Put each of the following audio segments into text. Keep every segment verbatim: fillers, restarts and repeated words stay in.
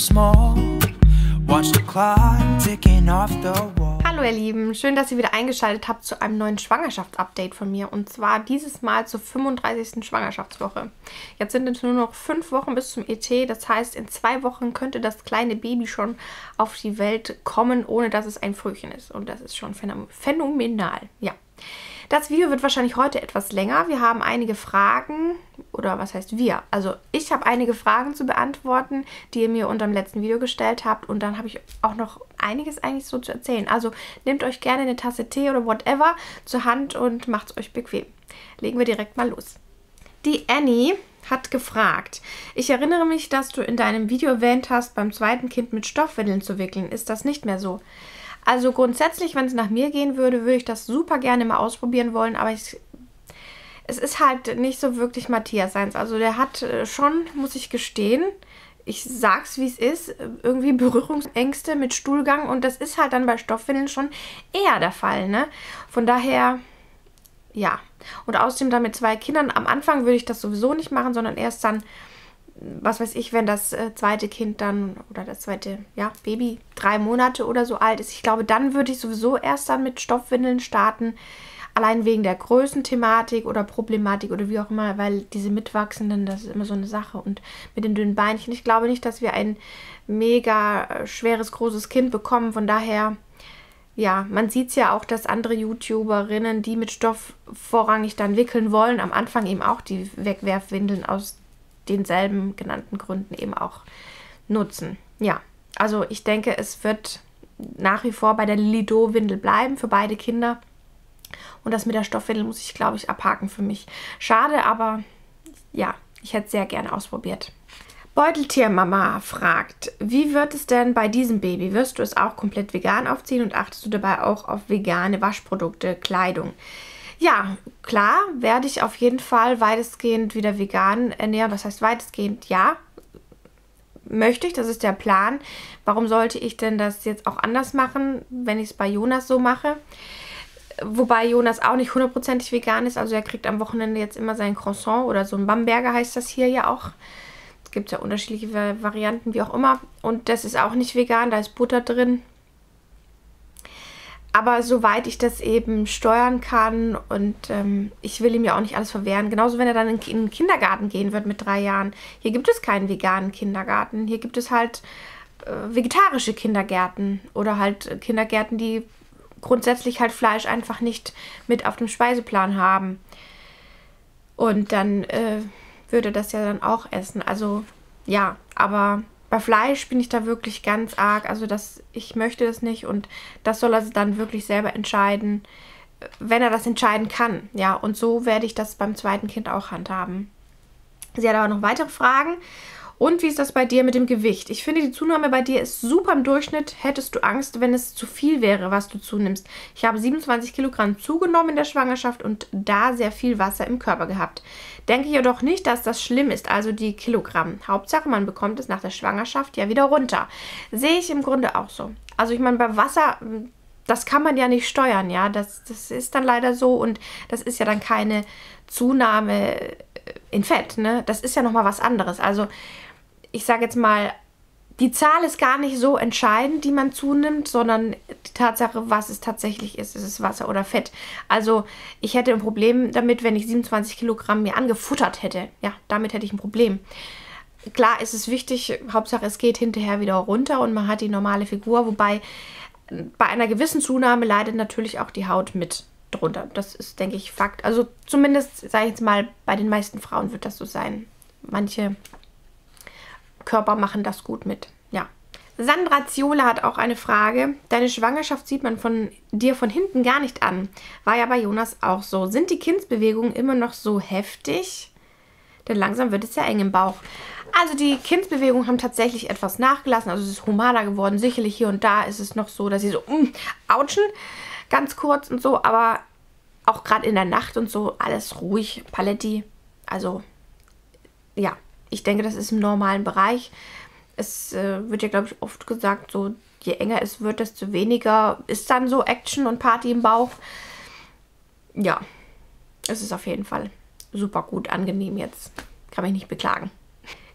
small. Watch the clock ticking off the wall. Hallo ihr Lieben, schön, dass ihr wieder eingeschaltet habt zu einem neuen Schwangerschaftsupdate von mir. Und zwar dieses Mal zur fünfunddreißigsten Schwangerschaftswoche. Jetzt sind es nur noch fünf Wochen bis zum E T. Das heißt, in zwei Wochen könnte das kleine Baby schon auf die Welt kommen, ohne dass es ein Frühchen ist. Und das ist schon phänomenal. Ja. Das Video wird wahrscheinlich heute etwas länger. Wir haben einige Fragen, oder was heißt wir? Also ich habe einige Fragen zu beantworten, die ihr mir unter dem letzten Video gestellt habt. Und dann habe ich auch noch einiges eigentlich so zu erzählen. Also nehmt euch gerne eine Tasse Tee oder whatever zur Hand und macht es euch bequem. Legen wir direkt mal los. Die Annie hat gefragt: Ich erinnere mich, dass du in deinem Video erwähnt hast, beim zweiten Kind mit Stoffwindeln zu wickeln. Ist das nicht mehr so? Also grundsätzlich, wenn es nach mir gehen würde, würde ich das super gerne mal ausprobieren wollen, aber ich, es ist halt nicht so wirklich Matthias seins. Also der hat schon, muss ich gestehen, ich sag's wie es ist, irgendwie Berührungsängste mit Stuhlgang und das ist halt dann bei Stoffwindeln schon eher der Fall, ne? Von daher, ja. Und außerdem dann mit zwei Kindern, am Anfang würde ich das sowieso nicht machen, sondern erst dann, was weiß ich, wenn das äh, zweite Kind dann, oder das zweite, ja, Baby drei Monate oder so alt ist. Ich glaube, dann würde ich sowieso erst dann mit Stoffwindeln starten. Allein wegen der Größenthematik oder Problematik oder wie auch immer, weil diese Mitwachsenden, das ist immer so eine Sache. Und mit den dünnen Beinchen, ich glaube nicht, dass wir ein mega schweres, großes Kind bekommen. Von daher, ja, man sieht es ja auch, dass andere YouTuberinnen, die mit Stoff vorrangig dann wickeln wollen, am Anfang eben auch die Wegwerfwindeln aus denselben genannten Gründen eben auch nutzen. Ja, also ich denke, es wird nach wie vor bei der Lido-Windel bleiben für beide Kinder. Und das mit der Stoffwindel muss ich, glaube ich, abhaken für mich. Schade, aber ja, ich hätte es sehr gerne ausprobiert. Beuteltiermama fragt: Wie wird es denn bei diesem Baby? Wirst du es auch komplett vegan aufziehen und achtest du dabei auch auf vegane Waschprodukte, Kleidung? Ja, klar, werde ich auf jeden Fall weitestgehend wieder vegan ernähren. Was heißt weitestgehend? Ja, möchte ich, das ist der Plan. Warum sollte ich denn das jetzt auch anders machen, wenn ich es bei Jonas so mache? Wobei Jonas auch nicht hundertprozentig vegan ist. Also er kriegt am Wochenende jetzt immer sein Croissant oder so ein Bamberger heißt das hier ja auch. Es gibt ja unterschiedliche Varianten, wie auch immer. Und das ist auch nicht vegan, da ist Butter drin. Aber soweit ich das eben steuern kann und ähm, ich will ihm ja auch nicht alles verwehren. Genauso, wenn er dann in, in den Kindergarten gehen wird mit drei Jahren. Hier gibt es keinen veganen Kindergarten. Hier gibt es halt äh, vegetarische Kindergärten oder halt Kindergärten, die grundsätzlich halt Fleisch einfach nicht mit auf dem Speiseplan haben. Und dann äh, würde das ja dann auch essen. Also ja, aber bei Fleisch bin ich da wirklich ganz arg, also das, ich möchte das nicht und das soll er dann wirklich selber entscheiden, wenn er das entscheiden kann. Ja, und so werde ich das beim zweiten Kind auch handhaben. Sie hat aber noch weitere Fragen. Und wie ist das bei dir mit dem Gewicht? Ich finde, die Zunahme bei dir ist super im Durchschnitt. Hättest du Angst, wenn es zu viel wäre, was du zunimmst? Ich habe siebenundzwanzig Kilogramm zugenommen in der Schwangerschaft und da sehr viel Wasser im Körper gehabt. Denke jedoch nicht, dass das schlimm ist, also die Kilogramm. Hauptsache, man bekommt es nach der Schwangerschaft ja wieder runter. Sehe ich im Grunde auch so. Also ich meine, bei Wasser, das kann man ja nicht steuern, ja. Das, das ist dann leider so und das ist ja dann keine Zunahme in Fett, ne? Das ist ja nochmal was anderes. Also ich sage jetzt mal, die Zahl ist gar nicht so entscheidend, die man zunimmt, sondern die Tatsache, was es tatsächlich ist. Ist es Wasser oder Fett? Also ich hätte ein Problem damit, wenn ich siebenundzwanzig Kilogramm mir angefuttert hätte. Ja, damit hätte ich ein Problem. Klar ist es wichtig, Hauptsache es geht hinterher wieder runter und man hat die normale Figur. Wobei bei einer gewissen Zunahme leidet natürlich auch die Haut mit drunter. Das ist, denke ich, Fakt. Also zumindest, sage ich jetzt mal, bei den meisten Frauen wird das so sein. Manche Körper machen das gut mit, ja. Sandra Ziola hat auch eine Frage. Deine Schwangerschaft sieht man von dir von hinten gar nicht an. War ja bei Jonas auch so. Sind die Kindsbewegungen immer noch so heftig? Denn langsam wird es ja eng im Bauch. Also die Kindsbewegungen haben tatsächlich etwas nachgelassen. Also es ist humaner geworden. Sicherlich hier und da ist es noch so, dass sie so mm, ouchen, ganz kurz und so. Aber auch gerade in der Nacht und so alles ruhig, Paletti. Also ja. Ich denke, das ist im normalen Bereich. Es äh, wird ja, glaube ich, oft gesagt, so je enger es wird, desto weniger ist dann so Action und Party im Bauch. Ja, es ist auf jeden Fall super gut, angenehm jetzt. Kann mich nicht beklagen.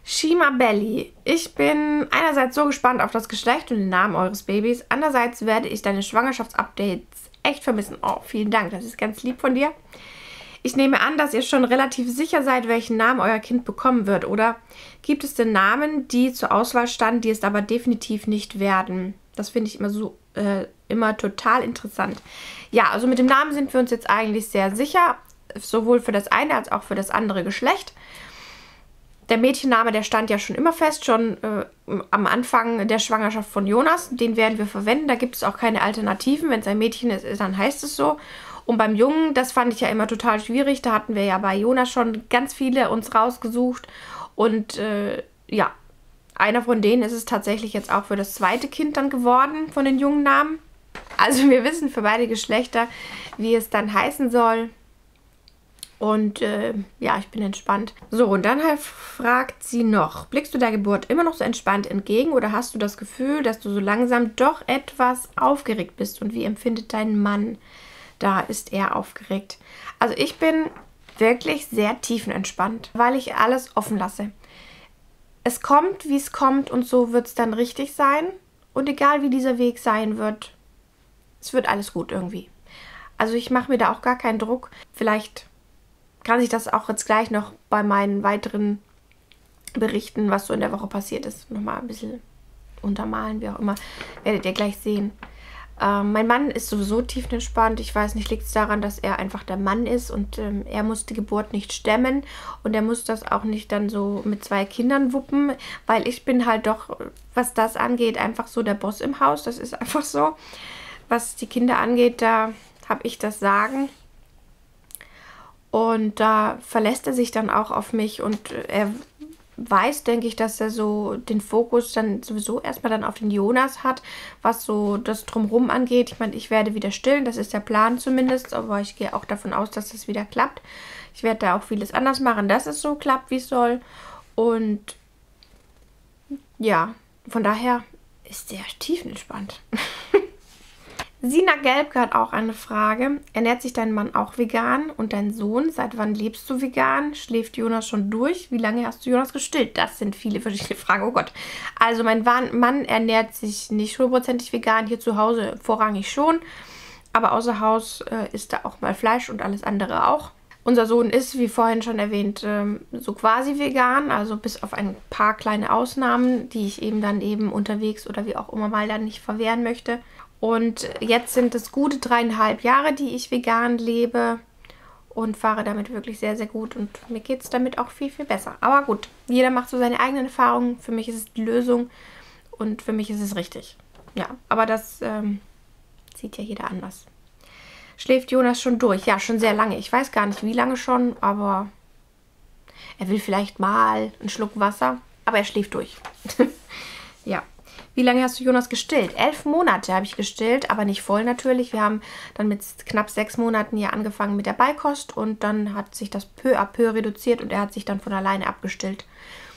Shima Belly. Ich bin einerseits so gespannt auf das Geschlecht und den Namen eures Babys. Andererseits werde ich deine Schwangerschaftsupdates echt vermissen. Oh, vielen Dank. Das ist ganz lieb von dir. Ich nehme an, dass ihr schon relativ sicher seid, welchen Namen euer Kind bekommen wird, oder? Gibt es denn Namen, die zur Auswahl standen, die es aber definitiv nicht werden? Das finde ich immer so äh, immer total interessant. Ja, also mit dem Namen sind wir uns jetzt eigentlich sehr sicher, sowohl für das eine als auch für das andere Geschlecht. Der Mädchenname, der stand ja schon immer fest, schon äh, am Anfang der Schwangerschaft von Jonas. Den werden wir verwenden, da gibt es auch keine Alternativen. Wenn es ein Mädchen ist, dann heißt es so. Und beim Jungen, das fand ich ja immer total schwierig. Da hatten wir ja bei Jonas schon ganz viele uns rausgesucht. Und äh, ja, einer von denen ist es tatsächlich jetzt auch für das zweite Kind dann geworden, von den jungen Namen. Also wir wissen für beide Geschlechter, wie es dann heißen soll. Und äh, ja, ich bin entspannt. So, und dann halt fragt sie noch, blickst du der Geburt immer noch so entspannt entgegen oder hast du das Gefühl, dass du so langsam doch etwas aufgeregt bist? Und wie empfindet dein Mann? Da ist er aufgeregt. Also ich bin wirklich sehr tiefenentspannt, weil ich alles offen lasse. Es kommt, wie es kommt und so wird es dann richtig sein. Und egal wie dieser Weg sein wird, es wird alles gut irgendwie. Also ich mache mir da auch gar keinen Druck. Vielleicht kann ich das auch jetzt gleich noch bei meinen weiteren Berichten, was so in der Woche passiert ist, nochmal ein bisschen untermalen, wie auch immer. Werdet ihr gleich sehen. Ähm, mein Mann ist sowieso tiefenentspannt. Ich weiß nicht, liegt es daran, dass er einfach der Mann ist und ähm, er muss die Geburt nicht stemmen und er muss das auch nicht dann so mit zwei Kindern wuppen, weil ich bin halt doch, was das angeht, einfach so der Boss im Haus. Das ist einfach so. Was die Kinder angeht, da habe ich das Sagen. Und da verlässt er sich dann auch auf mich und er weiß, denke ich, dass er so den Fokus dann sowieso erstmal dann auf den Jonas hat, was so das Drumherum angeht. Ich meine, ich werde wieder stillen, das ist der Plan zumindest, aber ich gehe auch davon aus, dass das wieder klappt. Ich werde da auch vieles anders machen, dass es so klappt, wie es soll. Und ja, von daher ist der tiefenentspannt. Sina Gelbke hat auch eine Frage. Ernährt sich dein Mann auch vegan? Und dein Sohn, seit wann lebst du vegan? Schläft Jonas schon durch? Wie lange hast du Jonas gestillt? Das sind viele verschiedene Fragen. Oh Gott. Also mein Mann ernährt sich nicht hundertprozentig vegan. Hier zu Hause vorrangig schon. Aber außer Haus äh, isst er auch mal Fleisch und alles andere auch. Unser Sohn ist, wie vorhin schon erwähnt, ähm, so quasi vegan. Also bis auf ein paar kleine Ausnahmen, die ich eben dann eben unterwegs oder wie auch immer mal dann nicht verwehren möchte. Und jetzt sind es gute dreieinhalb Jahre, die ich vegan lebe und fahre damit wirklich sehr, sehr gut. Und mir geht es damit auch viel, viel besser. Aber gut, jeder macht so seine eigenen Erfahrungen. Für mich ist es die Lösung und für mich ist es richtig. Ja, aber das ähm, sieht ja jeder anders. Schläft Jonas schon durch? Ja, schon sehr lange. Ich weiß gar nicht, wie lange schon, aber er will vielleicht mal einen Schluck Wasser. Aber er schläft durch. Ja. Wie lange hast du Jonas gestillt? Elf Monate habe ich gestillt, aber nicht voll natürlich. Wir haben dann mit knapp sechs Monaten hier angefangen mit der Beikost und dann hat sich das peu à peu reduziert und er hat sich dann von alleine abgestillt.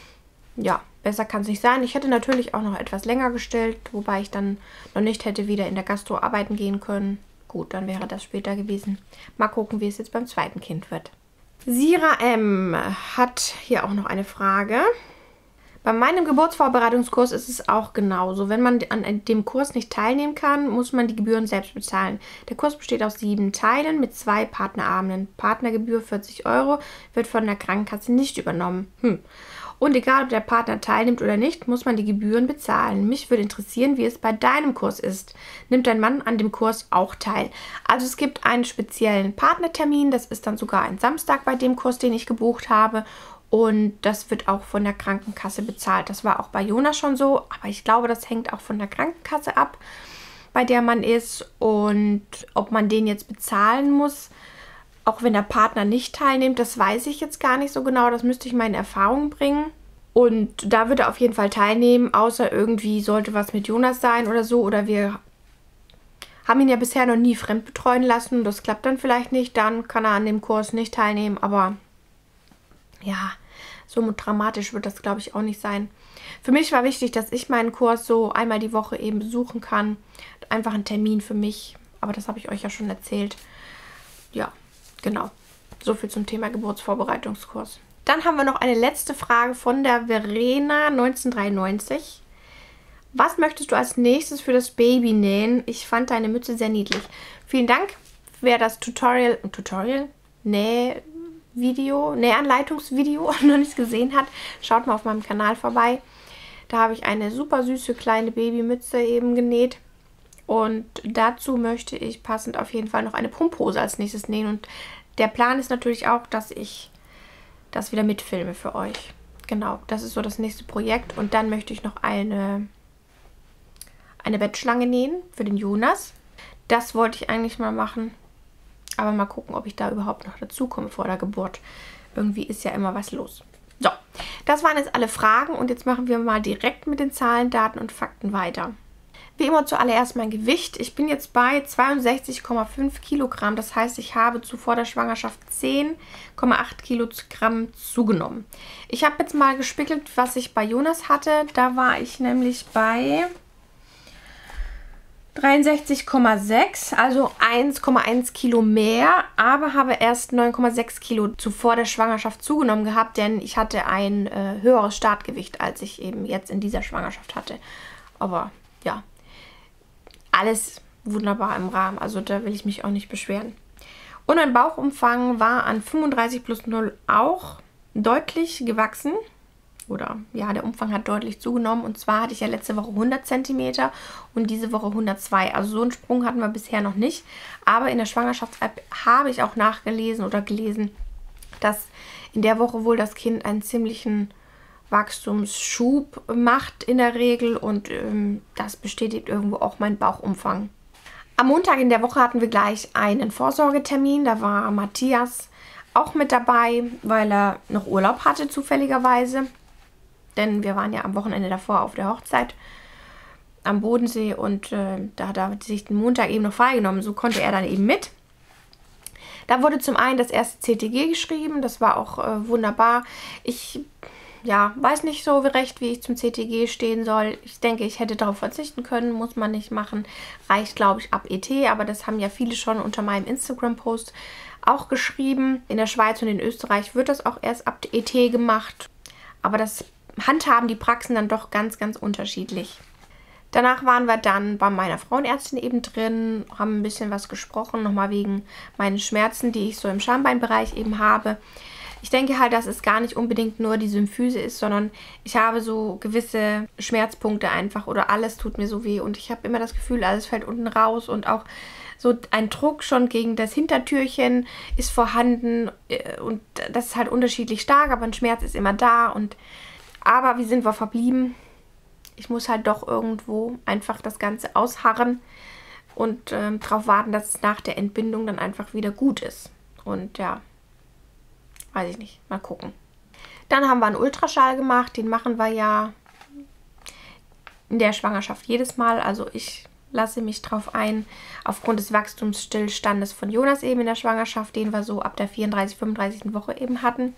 Ja, besser kann es nicht sein. Ich hätte natürlich auch noch etwas länger gestillt, wobei ich dann noch nicht hätte wieder in der Gastro arbeiten gehen können. Gut, dann wäre das später gewesen. Mal gucken, wie es jetzt beim zweiten Kind wird. Sira M. hat hier auch noch eine Frage. Bei meinem Geburtsvorbereitungskurs ist es auch genauso. Wenn man an dem Kurs nicht teilnehmen kann, muss man die Gebühren selbst bezahlen. Der Kurs besteht aus sieben Teilen mit zwei Partnerabenden. Partnergebühr vierzig Euro wird von der Krankenkasse nicht übernommen. Hm. Und egal, ob der Partner teilnimmt oder nicht, muss man die Gebühren bezahlen. Mich würde interessieren, wie es bei deinem Kurs ist. Nimmt dein Mann an dem Kurs auch teil? Also es gibt einen speziellen Partnertermin. Das ist dann sogar ein Samstag bei dem Kurs, den ich gebucht habe. Und das wird auch von der Krankenkasse bezahlt. Das war auch bei Jonas schon so, aber ich glaube, das hängt auch von der Krankenkasse ab, bei der man ist. Und ob man den jetzt bezahlen muss, auch wenn der Partner nicht teilnimmt, das weiß ich jetzt gar nicht so genau. Das müsste ich mal in Erfahrung bringen. Und da wird er auf jeden Fall teilnehmen, außer irgendwie sollte was mit Jonas sein oder so. Oder wir haben ihn ja bisher noch nie fremdbetreuen lassen. Das klappt dann vielleicht nicht. Dann kann er an dem Kurs nicht teilnehmen, aber ja, so dramatisch wird das, glaube ich, auch nicht sein. Für mich war wichtig, dass ich meinen Kurs so einmal die Woche eben besuchen kann. Einfach ein Termin für mich, aber das habe ich euch ja schon erzählt. Ja, genau. So viel zum Thema Geburtsvorbereitungskurs. Dann haben wir noch eine letzte Frage von der Verena neunzehnhundertdreiundneunzig. Was möchtest du als nächstes für das Baby nähen? Ich fand deine Mütze sehr niedlich. Vielen Dank. Wer das Tutorial, Tutorial, Nähvideo, Nähanleitungsvideo noch nicht gesehen hat, schaut mal auf meinem Kanal vorbei. Da habe ich eine super süße kleine Babymütze eben genäht. Und dazu möchte ich passend auf jeden Fall noch eine Pumphose als nächstes nähen. Und der Plan ist natürlich auch, dass ich das wieder mitfilme für euch. Genau, das ist so das nächste Projekt. Und dann möchte ich noch eine, eine Bettschlange nähen für den Jonas. Das wollte ich eigentlich mal machen. Aber mal gucken, ob ich da überhaupt noch dazu komme vor der Geburt. Irgendwie ist ja immer was los. So, das waren jetzt alle Fragen. Und jetzt machen wir mal direkt mit den Zahlen, Daten und Fakten weiter. Wie immer zuallererst mein Gewicht. Ich bin jetzt bei zweiundsechzig Komma fünf Kilogramm. Das heißt, ich habe zuvor der Schwangerschaft zehn Komma acht Kilogramm zugenommen. Ich habe jetzt mal gespiegelt, was ich bei Jonas hatte. Da war ich nämlich bei dreiundsechzig Komma sechs, also eins Komma eins Kilo mehr, aber habe erst neun Komma sechs Kilo zuvor der Schwangerschaft zugenommen gehabt, denn ich hatte ein äh, höheres Startgewicht, als ich eben jetzt in dieser Schwangerschaft hatte. Aber ja, alles wunderbar im Rahmen, also da will ich mich auch nicht beschweren. Und mein Bauchumfang war an fünfunddreißig plus null auch deutlich gewachsen. Oder ja, der Umfang hat deutlich zugenommen. Und zwar hatte ich ja letzte Woche hundert Zentimeter und diese Woche hundertzwei. Also so einen Sprung hatten wir bisher noch nicht. Aber in der Schwangerschafts-App habe ich auch nachgelesen oder gelesen, dass in der Woche wohl das Kind einen ziemlichen Wachstumsschub macht in der Regel. Und ähm, das bestätigt irgendwo auch meinen Bauchumfang. Am Montag in der Woche hatten wir gleich einen Vorsorgetermin. Da war Matthias auch mit dabei, weil er noch Urlaub hatte zufälligerweise. Denn wir waren ja am Wochenende davor auf der Hochzeit am Bodensee und äh, da hat er sich den Montag eben noch freigenommen. So konnte er dann eben mit. Da wurde zum einen das erste C T G geschrieben. Das war auch äh, wunderbar. Ich ja, weiß nicht so recht, wie ich zum C T G stehen soll. Ich denke, ich hätte darauf verzichten können. Muss man nicht machen. Reicht, glaube ich, ab E T. Aber das haben ja viele schon unter meinem Instagram-Post auch geschrieben. In der Schweiz und in Österreich wird das auch erst ab E T gemacht. Aber das handhaben die Praxen dann doch ganz, ganz unterschiedlich. Danach waren wir dann bei meiner Frauenärztin eben drin, haben ein bisschen was gesprochen, nochmal wegen meinen Schmerzen, die ich so im Schambeinbereich eben habe. Ich denke halt, dass es gar nicht unbedingt nur die Symphyse ist, sondern ich habe so gewisse Schmerzpunkte einfach oder alles tut mir so weh und ich habe immer das Gefühl, alles fällt unten raus und auch so ein Druck schon gegen das Hintertürchen ist vorhanden und das ist halt unterschiedlich stark, aber ein Schmerz ist immer da und aber wie sind wir verblieben? Ich muss halt doch irgendwo einfach das Ganze ausharren und ähm, darauf warten, dass es nach der Entbindung dann einfach wieder gut ist. Und ja, weiß ich nicht. Mal gucken. Dann haben wir einen Ultraschall gemacht. Den machen wir ja in der Schwangerschaft jedes Mal. Also ich lasse mich drauf ein, aufgrund des Wachstumsstillstandes von Jonas eben in der Schwangerschaft, den wir so ab der vierunddreißigsten, fünfunddreißigsten Woche eben hatten.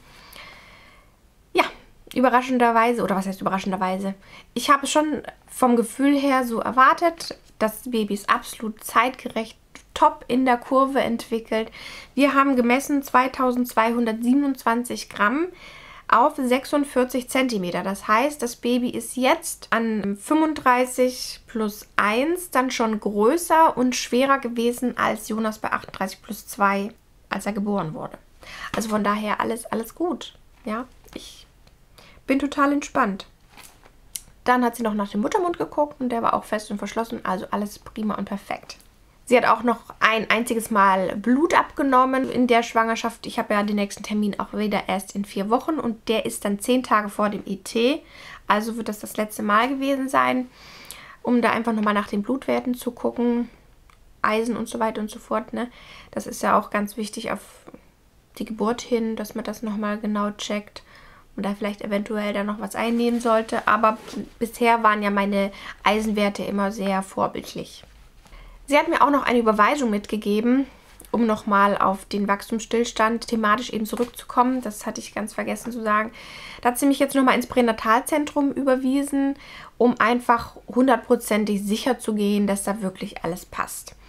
Ja. Überraschenderweise, oder was heißt überraschenderweise? Ich habe schon vom Gefühl her so erwartet, das Baby ist absolut zeitgerecht, top in der Kurve entwickelt. Wir haben gemessen zweitausendzweihundertsiebenundzwanzig Gramm auf sechsundvierzig Zentimeter. Das heißt, das Baby ist jetzt an fünfunddreißig plus eins dann schon größer und schwerer gewesen als Jonas bei achtunddreißig plus zwei, als er geboren wurde. Also von daher alles, alles gut. Ja, ich bin total entspannt. Dann hat sie noch nach dem Muttermund geguckt und der war auch fest und verschlossen, also alles prima und perfekt. Sie hat auch noch ein einziges Mal Blut abgenommen in der Schwangerschaft. Ich habe ja den nächsten Termin auch wieder erst in vier Wochen und der ist dann zehn Tage vor dem E T. Also wird das das letzte Mal gewesen sein, um da einfach nochmal nach den Blutwerten zu gucken. Eisen und so weiter und so fort. Ne? Das ist ja auch ganz wichtig auf die Geburt hin, dass man das nochmal genau checkt. Und da vielleicht eventuell dann noch was einnehmen sollte. Aber bisher waren ja meine Eisenwerte immer sehr vorbildlich. Sie hat mir auch noch eine Überweisung mitgegeben, um nochmal auf den Wachstumsstillstand thematisch eben zurückzukommen. Das hatte ich ganz vergessen zu sagen. Da hat sie mich jetzt nochmal ins Pränatalzentrum überwiesen, um einfach hundertprozentig sicher zu gehen, dass da wirklich alles passt.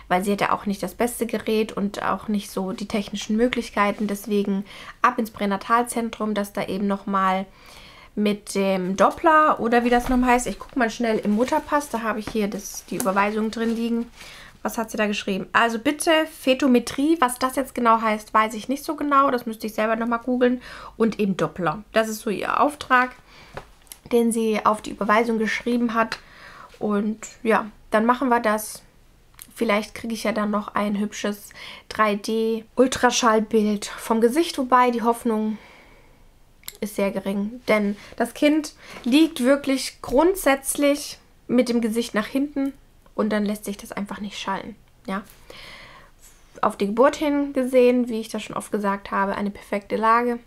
weil sie hat ja auch nicht das beste Gerät und auch nicht so die technischen Möglichkeiten. Deswegen ab ins Pränatalzentrum, dass da eben nochmal mit dem Doppler oder wie das nochmal heißt. Ich gucke mal schnell im Mutterpass, da habe ich hier das, die Überweisung drin liegen. Was hat sie da geschrieben? Also bitte Fetometrie, was das jetzt genau heißt, weiß ich nicht so genau. Das müsste ich selber nochmal googeln. Und eben Doppler. Das ist so ihr Auftrag, den sie auf die Überweisung geschrieben hat. Und ja, dann machen wir das. Vielleicht kriege ich ja dann noch ein hübsches drei D-Ultraschallbild vom Gesicht. Wobei die Hoffnung ist sehr gering. Denn das Kind liegt wirklich grundsätzlich mit dem Gesicht nach hinten. Und dann lässt sich das einfach nicht schallen. Ja. Auf die Geburt hin gesehen, wie ich das schon oft gesagt habe, eine perfekte Lage.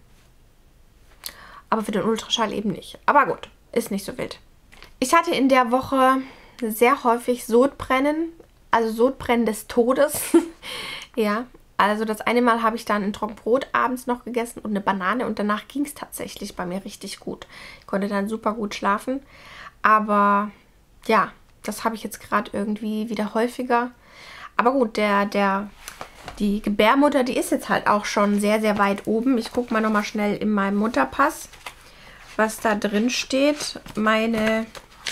Aber für den Ultraschall eben nicht. Aber gut, ist nicht so wild. Ich hatte in der Woche sehr häufig Sodbrennen. Also Sodbrennen des Todes. Ja, also das eine Mal habe ich dann ein Trockenbrot abends noch gegessen und eine Banane. Und danach ging es tatsächlich bei mir richtig gut. Ich konnte dann super gut schlafen. Aber ja, das habe ich jetzt gerade irgendwie wieder häufiger. Aber gut, der, der, die Gebärmutter, die ist jetzt halt auch schon sehr, sehr weit oben. Ich gucke mal nochmal schnell in meinem Mutterpass, was da drin steht. Meine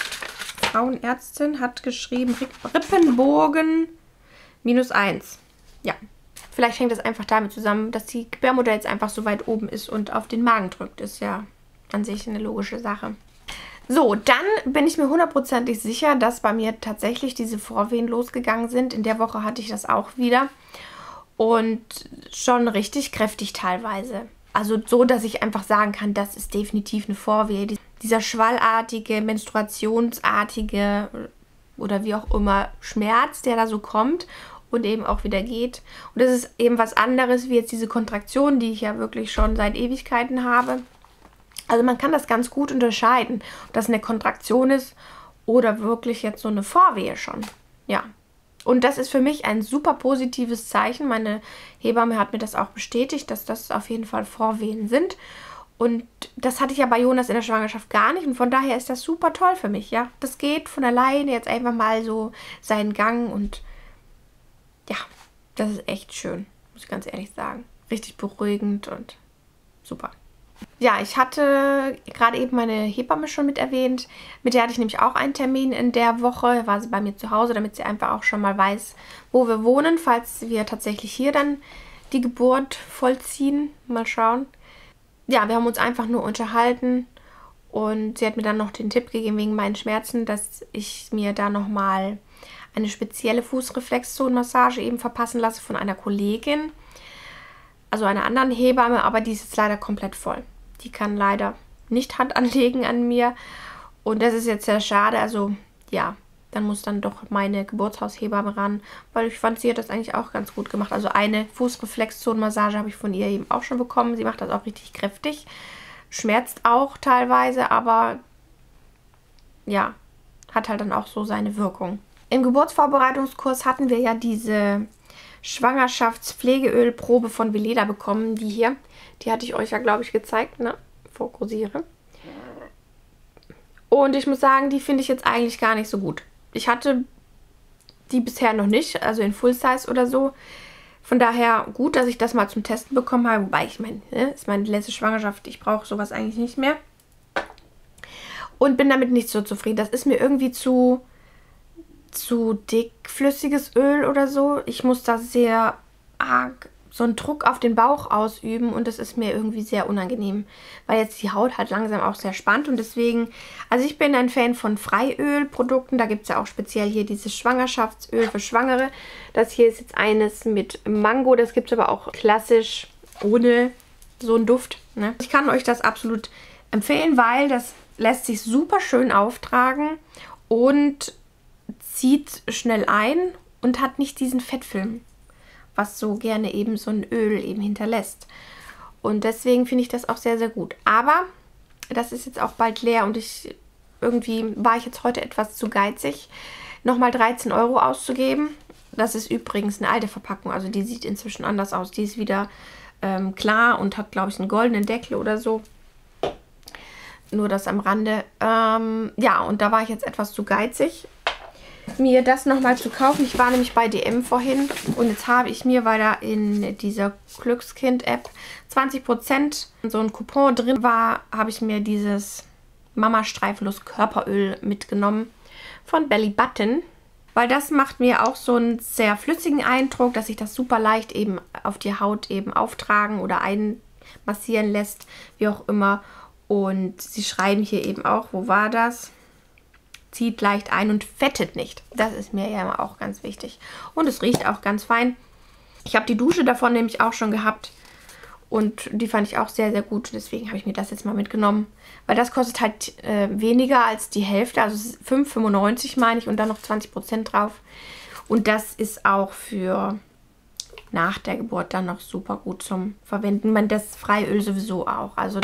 Frauenärztin hat geschrieben, Rippenbogen minus eins. Ja, vielleicht hängt das einfach damit zusammen, dass die Gebärmutter jetzt einfach so weit oben ist und auf den Magen drückt. Ist ja an sich eine logische Sache. So, dann bin ich mir hundertprozentig sicher, dass bei mir tatsächlich diese Vorwehen losgegangen sind. In der Woche hatte ich das auch wieder. Und schon richtig kräftig teilweise. Also so, dass ich einfach sagen kann, das ist definitiv eine Vorwehe. Dieser schwallartige, menstruationsartige oder wie auch immer Schmerz, der da so kommt und eben auch wieder geht. Und das ist eben was anderes wie jetzt diese Kontraktion, die ich ja wirklich schon seit Ewigkeiten habe. Also man kann das ganz gut unterscheiden, ob das eine Kontraktion ist oder wirklich jetzt so eine Vorwehe schon. Ja, und das ist für mich ein super positives Zeichen. Meine Hebamme hat mir das auch bestätigt, dass das auf jeden Fall Vorwehen sind. Und das hatte ich ja bei Jonas in der Schwangerschaft gar nicht. Und von daher ist das super toll für mich, ja. Das geht von alleine jetzt einfach mal so seinen Gang. Und ja, das ist echt schön, muss ich ganz ehrlich sagen. Richtig beruhigend und super. Ja, ich hatte gerade eben meine Hebamme schon mit erwähnt. Mit der hatte ich nämlich auch einen Termin in der Woche. War sie bei mir zu Hause, damit sie einfach auch schon mal weiß, wo wir wohnen, falls wir tatsächlich hier dann die Geburt vollziehen. Mal schauen. Ja, wir haben uns einfach nur unterhalten und sie hat mir dann noch den Tipp gegeben wegen meinen Schmerzen, dass ich mir da nochmal eine spezielle Fußreflexzonenmassage eben verpassen lasse von einer Kollegin. Also einer anderen Hebamme, aber die ist jetzt leider komplett voll. Die kann leider nicht Hand anlegen an mir. Und das ist jetzt sehr schade. Also ja, dann muss dann doch meine Geburtshaushebamme ran. Weil ich fand, sie hat das eigentlich auch ganz gut gemacht. Also eine Fußreflexzonenmassage habe ich von ihr eben auch schon bekommen. Sie macht das auch richtig kräftig. Schmerzt auch teilweise, aber ja, hat halt dann auch so seine Wirkung. Im Geburtsvorbereitungskurs hatten wir ja diese Schwangerschaftspflegeölprobe von Veleda bekommen, die hier. Die hatte ich euch ja, glaube ich, gezeigt, ne? Fokussiere. Und ich muss sagen, die finde ich jetzt eigentlich gar nicht so gut. Ich hatte die bisher noch nicht, also in Full Size oder so. Von daher gut, dass ich das mal zum Testen bekommen habe. Wobei, ich meine, ne, ist meine letzte Schwangerschaft, ich brauche sowas eigentlich nicht mehr. Und bin damit nicht so zufrieden. Das ist mir irgendwie zu... zu dickflüssiges Öl oder so. Ich muss da sehr arg so einen Druck auf den Bauch ausüben und das ist mir irgendwie sehr unangenehm, weil jetzt die Haut halt langsam auch sehr spannt und deswegen, also ich bin ein Fan von Freiölprodukten, da gibt es ja auch speziell hier dieses Schwangerschaftsöl für Schwangere. Das hier ist jetzt eines mit Mango, das gibt es aber auch klassisch ohne so einen Duft. Ne? Ich kann euch das absolut empfehlen, weil das lässt sich super schön auftragen und zieht schnell ein und hat nicht diesen Fettfilm, was so gerne eben so ein Öl eben hinterlässt. Und deswegen finde ich das auch sehr, sehr gut. Aber das ist jetzt auch bald leer und ich irgendwie war ich jetzt heute etwas zu geizig, nochmal dreizehn Euro auszugeben. Das ist übrigens eine alte Verpackung, also die sieht inzwischen anders aus. Die ist wieder ähm, klar und hat, glaube ich, einen goldenen Deckel oder so. Nur das am Rande. Ähm, ja, und da war ich jetzt etwas zu geizig. mir das nochmal zu kaufen. Ich war nämlich bei D M vorhin und jetzt habe ich mir, weil da in dieser Glückskind-App zwanzig Prozent so ein Coupon drin war, habe ich mir dieses Mama Streifenlos Körperöl mitgenommen von Belly Button. Weil das macht mir auch so einen sehr flüssigen Eindruck, dass sich das super leicht eben auf die Haut eben auftragen oder einmassieren lässt, wie auch immer. Und sie schreiben hier eben auch, wo war das? Zieht leicht ein und fettet nicht. Das ist mir ja immer auch ganz wichtig. Und es riecht auch ganz fein. Ich habe die Dusche davon nämlich auch schon gehabt. Und die fand ich auch sehr, sehr gut. Deswegen habe ich mir das jetzt mal mitgenommen. Weil das kostet halt äh, weniger als die Hälfte. Also fünf fünfundneunzig meine ich und dann noch zwanzig Prozent drauf. Und das ist auch für nach der Geburt dann noch super gut zum Verwenden. Man, das Freiöl sowieso auch. Also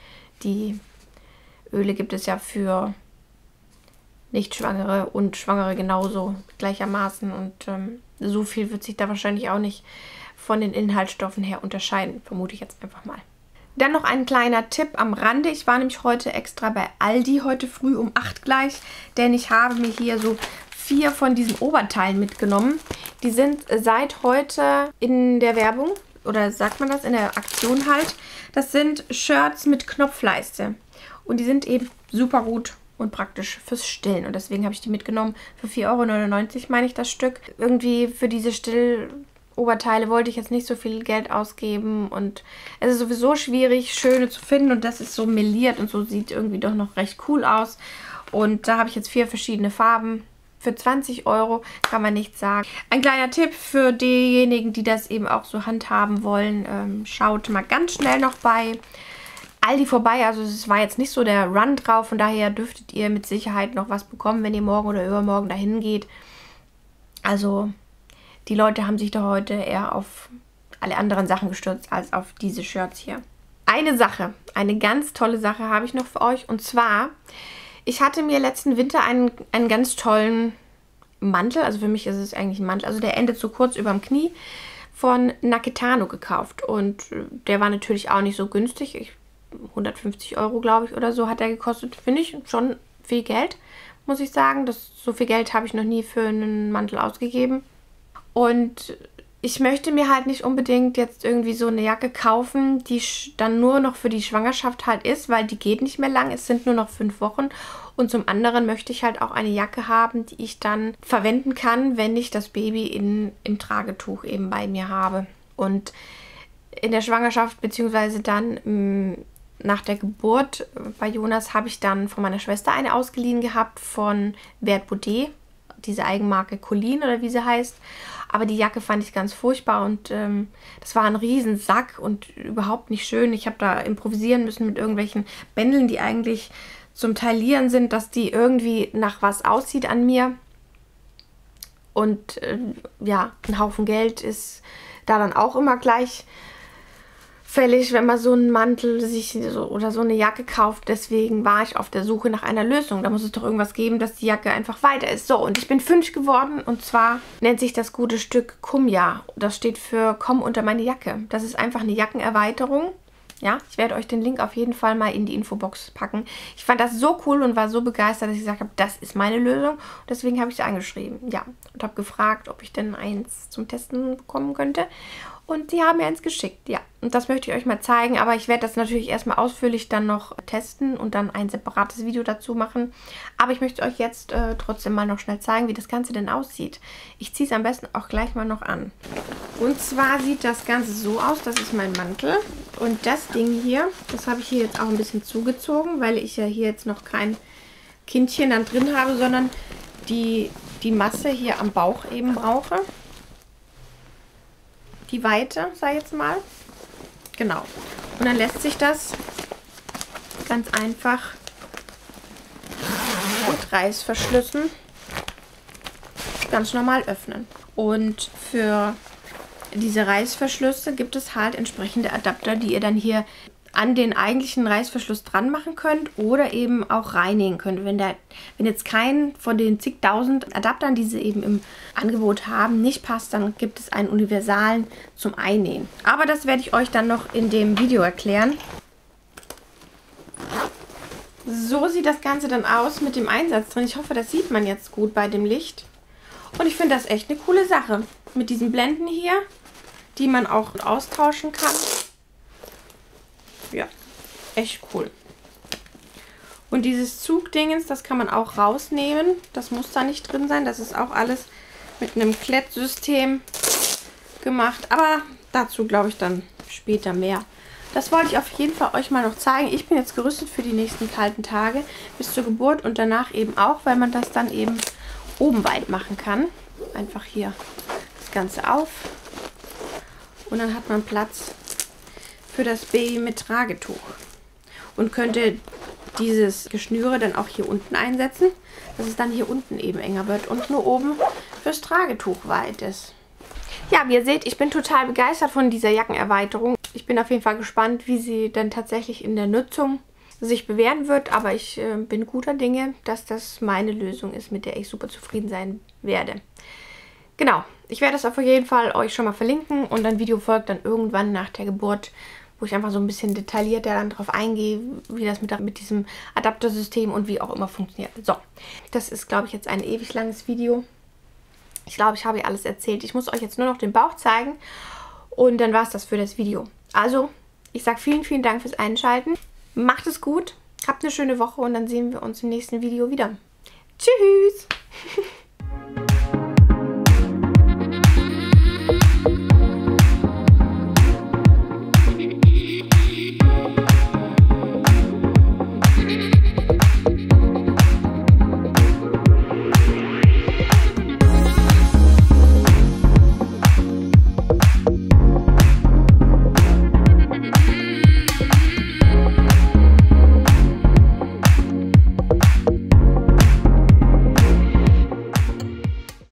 die Öle gibt es ja für Nicht-Schwangere und Schwangere genauso gleichermaßen. Und ähm, so viel wird sich da wahrscheinlich auch nicht von den Inhaltsstoffen her unterscheiden, vermute ich jetzt einfach mal. Dann noch ein kleiner Tipp am Rande. Ich war nämlich heute extra bei Aldi, heute früh um acht gleich, denn ich habe mir hier so vier von diesen Oberteilen mitgenommen. Die sind seit heute in der Werbung, oder sagt man das, in der Aktion halt. Das sind Shirts mit Knopfleiste und die sind eben super gut und praktisch fürs Stillen. Und deswegen habe ich die mitgenommen für vier Euro neunundneunzig, meine ich, das Stück. Irgendwie für diese Still-Oberteile wollte ich jetzt nicht so viel Geld ausgeben. Und es ist sowieso schwierig, schöne zu finden. Und das ist so meliert und so sieht irgendwie doch noch recht cool aus. Und da habe ich jetzt vier verschiedene Farben. Für zwanzig Euro kann man nichts sagen. Ein kleiner Tipp für diejenigen, die das eben auch so handhaben wollen. Ähm, schaut mal ganz schnell noch bei Aldi vorbei, also es war jetzt nicht so der Run drauf, von daher dürftet ihr mit Sicherheit noch was bekommen, wenn ihr morgen oder übermorgen dahin geht. Also die Leute haben sich da heute eher auf alle anderen Sachen gestürzt, als auf diese Shirts hier. Eine Sache, eine ganz tolle Sache habe ich noch für euch, und zwar, ich hatte mir letzten Winter einen, einen ganz tollen Mantel, also für mich ist es eigentlich ein Mantel, also der endet so kurz über dem Knie, von Naketano gekauft, und der war natürlich auch nicht so günstig. Ich hundertfünfzig Euro, glaube ich, oder so hat er gekostet. Finde ich schon viel Geld, muss ich sagen. Das, so viel Geld habe ich noch nie für einen Mantel ausgegeben. Und ich möchte mir halt nicht unbedingt jetzt irgendwie so eine Jacke kaufen, die dann nur noch für die Schwangerschaft halt ist, weil die geht nicht mehr lang. Es sind nur noch fünf Wochen. Und zum anderen möchte ich halt auch eine Jacke haben, die ich dann verwenden kann, wenn ich das Baby in, im Tragetuch eben bei mir habe. Und in der Schwangerschaft, beziehungsweise dann mh, nach der Geburt bei Jonas, habe ich dann von meiner Schwester eine ausgeliehen gehabt von Vert Baudet, diese Eigenmarke Colleen oder wie sie heißt. Aber die Jacke fand ich ganz furchtbar und ähm, das war ein Riesensack und überhaupt nicht schön. Ich habe da improvisieren müssen mit irgendwelchen Bändeln, die eigentlich zum Teil Lieren sind, dass die irgendwie nach was aussieht an mir. Und äh, ja, ein Haufen Geld ist da dann auch immer gleich fällig, wenn man so einen Mantel sich so, oder so eine Jacke kauft. Deswegen war ich auf der Suche nach einer Lösung. Da muss es doch irgendwas geben, dass die Jacke einfach weiter ist. So, und ich bin fündig geworden, und zwar nennt sich das gute Stück Kumja. Das steht für Komm unter meine Jacke. Das ist einfach eine Jackenerweiterung. Ja, ich werde euch den Link auf jeden Fall mal in die Infobox packen. Ich fand das so cool und war so begeistert, dass ich gesagt habe, das ist meine Lösung. Und deswegen habe ich sie angeschrieben. Ja, und habe gefragt, ob ich denn eins zum Testen bekommen könnte. Und sie haben mir eins geschickt, ja. Und das möchte ich euch mal zeigen. Aber ich werde das natürlich erstmal ausführlich dann noch testen und dann ein separates Video dazu machen. Aber ich möchte euch jetzt äh, trotzdem mal noch schnell zeigen, wie das Ganze denn aussieht. Ich ziehe es am besten auch gleich mal noch an. Und zwar sieht das Ganze so aus. Das ist mein Mantel. Und das Ding hier, das habe ich hier jetzt auch ein bisschen zugezogen, weil ich ja hier jetzt noch kein Kindchen dann drin habe, sondern die, die Masse hier am Bauch eben brauche. Die Weite, sag ich jetzt mal. Genau. Und dann lässt sich das ganz einfach mit Reißverschlüssen ganz normal öffnen. Und für diese Reißverschlüsse gibt es halt entsprechende Adapter, die ihr dann hier an den eigentlichen Reißverschluss dran machen könnt oder eben auch reinigen könnt. Wenn, der, wenn jetzt kein von den zigtausend Adaptern, die sie eben im Angebot haben, nicht passt, dann gibt es einen universalen zum Einnähen. Aber das werde ich euch dann noch in dem Video erklären. So sieht das Ganze dann aus mit dem Einsatz drin. Ich hoffe, das sieht man jetzt gut bei dem Licht. Und ich finde das echt eine coole Sache. Mit diesen Blenden hier, die man auch austauschen kann. Ja, echt cool. Und dieses Zugdingens, das kann man auch rausnehmen. Das muss da nicht drin sein. Das ist auch alles mit einem Klettsystem gemacht. Aber dazu glaube ich dann später mehr. Das wollte ich auf jeden Fall euch mal noch zeigen. Ich bin jetzt gerüstet für die nächsten kalten Tage bis zur Geburt und danach eben auch, weil man das dann eben oben weit machen kann. Einfach hier das Ganze auf und dann hat man Platz für das Baby mit Tragetuch und könnte dieses Geschnüre dann auch hier unten einsetzen, dass es dann hier unten eben enger wird und nur oben fürs Tragetuch weit ist. Ja, wie ihr seht, ich bin total begeistert von dieser Jackenerweiterung. Ich bin auf jeden Fall gespannt, wie sie dann tatsächlich in der Nutzung sich bewähren wird, aber ich äh, bin guter Dinge, dass das meine Lösung ist, mit der ich super zufrieden sein werde. Genau, ich werde das auf jeden Fall euch schon mal verlinken und ein Video folgt dann irgendwann nach der Geburt, wo ich einfach so ein bisschen detaillierter dann drauf eingehe, wie das mit, mit diesem Adaptersystem und wie auch immer funktioniert. So, das ist, glaube ich, jetzt ein ewig langes Video. Ich glaube, ich habe hier alles erzählt. Ich muss euch jetzt nur noch den Bauch zeigen und dann war es das für das Video. Also, ich sage vielen, vielen Dank fürs Einschalten. Macht es gut, habt eine schöne Woche und dann sehen wir uns im nächsten Video wieder. Tschüss!